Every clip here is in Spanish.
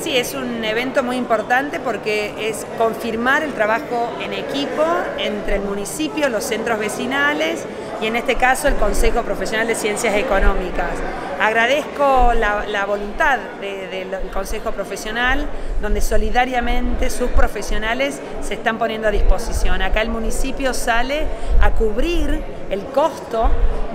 Sí, es un evento muy importante porque es confirmar el trabajo en equipo entre el municipio, los centros vecinales y en este caso el Consejo Profesional de Ciencias Económicas. Agradezco la voluntad del Consejo Profesional, donde solidariamente sus profesionales se están poniendo a disposición. Acá el municipio sale a cubrir el costo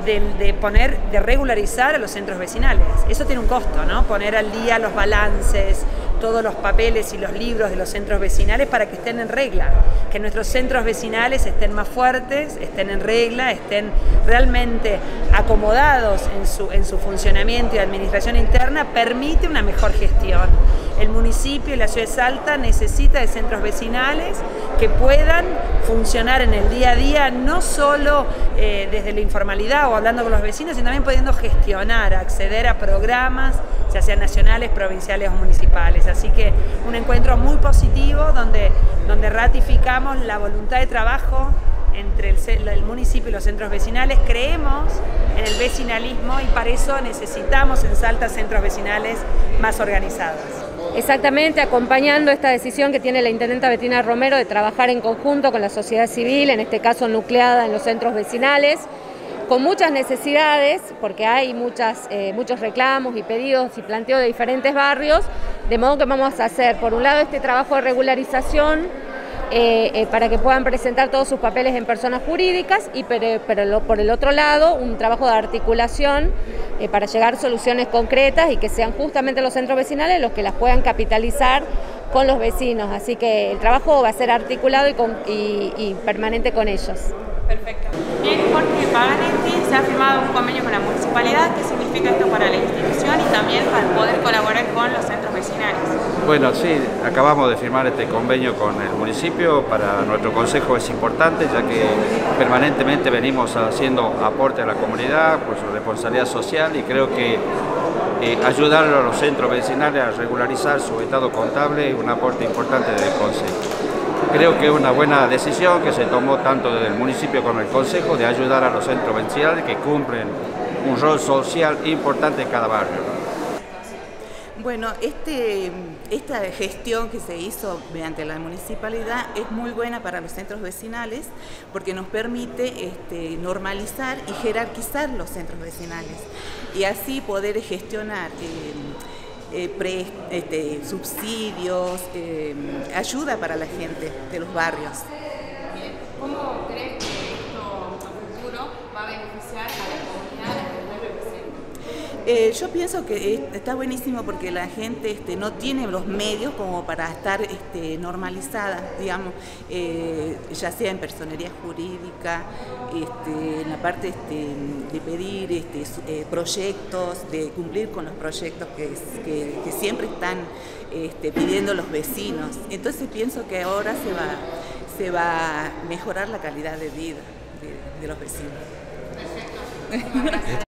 de regularizar a los centros vecinales. Eso tiene un costo, ¿no? Poner al día los balances, todos los papeles y los libros de los centros vecinales para que estén en regla, que nuestros centros vecinales estén más fuertes, estén en regla, estén realmente acomodados en su funcionamiento y administración interna, permite una mejor gestión. El municipio y la ciudad de Salta necesita de centros vecinales que puedan funcionar en el día a día, no solo desde la informalidad o hablando con los vecinos, sino también pudiendo gestionar, acceder a programas, ya sean nacionales, provinciales o municipales. Así que un encuentro muy positivo donde ratificamos la voluntad de trabajo entre el municipio y los centros vecinales. Creemos en el vecinalismo y para eso necesitamos en Salta centros vecinales más organizados. Exactamente, acompañando esta decisión que tiene la intendenta Betina Romero de trabajar en conjunto con la sociedad civil, en este caso nucleada en los centros vecinales, con muchas necesidades, porque hay muchos reclamos y pedidos y planteos de diferentes barrios, de modo que vamos a hacer, por un lado, este trabajo de regularización para que puedan presentar todos sus papeles en personas jurídicas y pero por el otro lado, un trabajo de articulación para llegar a soluciones concretas y que sean justamente los centros vecinales los que las puedan capitalizar con los vecinos. Así que el trabajo va a ser articulado y permanente con ellos. Perfecto. Bien, Jorge Paganetti, se ha firmado un convenio con la municipalidad. ¿Qué significa esto para la institución y también para poder colaborar con los centros vecinales? Bueno, sí, acabamos de firmar este convenio con el municipio. Para nuestro consejo es importante, ya que permanentemente venimos haciendo aporte a la comunidad por su responsabilidad social y creo que ayudar a los centros vecinales a regularizar su estado contable es un aporte importante del consejo. Creo que es una buena decisión que se tomó tanto desde el municipio como el consejo de ayudar a los centros vecinales que cumplen un rol social importante en cada barrio. Bueno, esta gestión que se hizo mediante la municipalidad es muy buena para los centros vecinales porque nos permite normalizar y jerarquizar los centros vecinales y así poder gestionar subsidios, ayuda para la gente de los barrios. Bien. ¿Cómo crees que esto a futuro va a beneficiar a la comunidad del pueblo presente? Yo pienso que está buenísimo porque la gente no tiene los medios como para estar normalizada, digamos, ya sea en personería jurídica, en la parte de pedir proyectos, de cumplir con los proyectos que siempre están pidiendo los vecinos. Entonces pienso que ahora se va a mejorar la calidad de vida de los vecinos. Perfecto. Gracias.